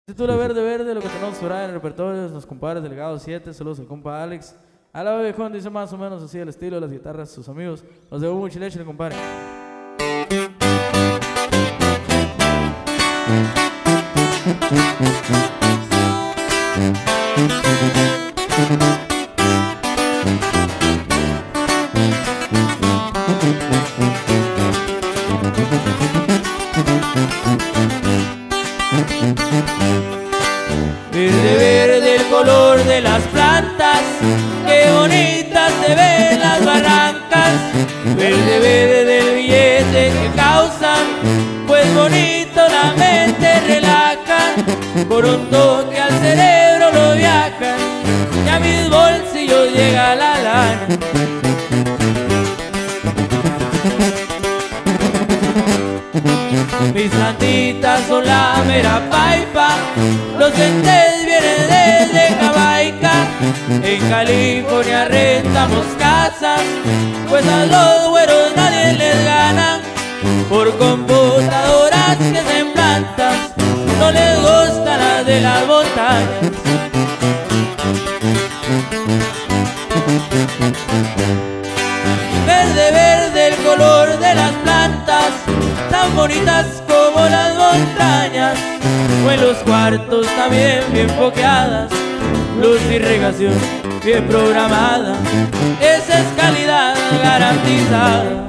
Título Verde Verde, lo que tenemos por ahí en el repertorio es los compadres Delgado 7, saludos al compa Alex. A la viejón dice más o menos así el estilo de las guitarras, sus amigos. Los de Hugo Chileche, compadre. Verde, verde el color de las plantas, qué bonitas se ven las barrancas. Verde, verde el billete que causan, pues bonito la mente relajan. Por un toque al cerebro lo viajan, y a mis bolsillos llega la lana. Mis plantitas son la mera paipa, los entes vienen desde Jamaica. En California rentamos casas, pues a los güeros nadie les gana. Por computadoras que hacen plantas, no les gustan las de las montañas. Verde, verde el color de las plantas, tan bonitas como las montañas. O en los cuartos también bien foqueadas, luz y irrigación bien programada. Esa es calidad garantizada.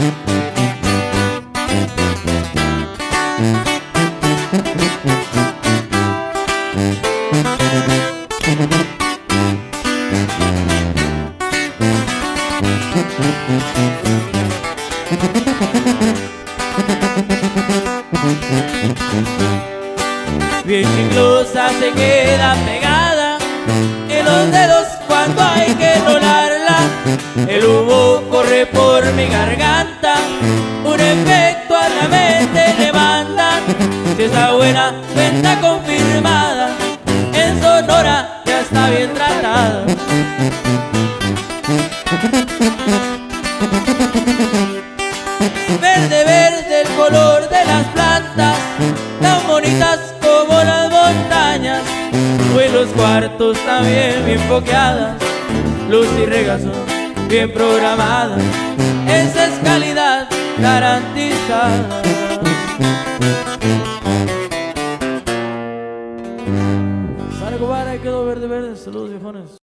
Bien chiclosa se queda pegada en los dedos cuando hay que rolarla. El humo corre por mi garganta, un efecto a la mente le manda. Si está buena, venta confirmada, en Sonora ya está bien tratada. Verde, verde el color de las plantas, tan bonitas como las montañas. O en los cuartos también bien foqueadas, luz y regazo bien programada. Esa es calidad garantizada. Sale, compadre, quedó Verde Verde, saludos viejones.